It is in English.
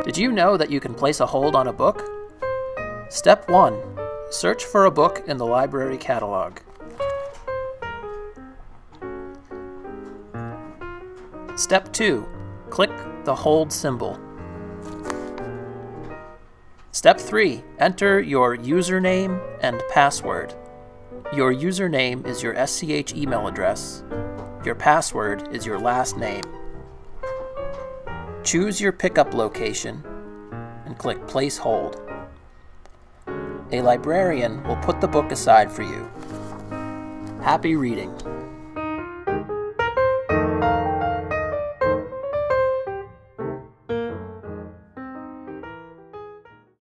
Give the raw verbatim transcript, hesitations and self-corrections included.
Did you know that you can place a hold on a book? Step one. Search for a book in the library catalog. Step two. Click the hold symbol. Step three. Enter your username and password. Your username is your S C H email address. Your password is your last name. Choose your pickup location and click Place Hold. A librarian will put the book aside for you. Happy reading!